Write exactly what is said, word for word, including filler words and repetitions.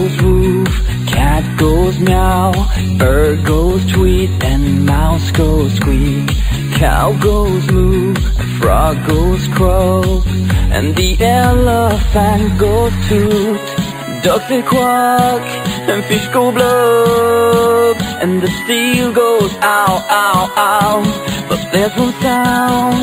goes woof, cat goes meow, bird goes tweet, and mouse goes squeak. Cow goes moo, frog goes croak, and the elephant goes toot. Ducks they quack, and fish go blub, and the seal goes ow, ow, ow. But there's one sound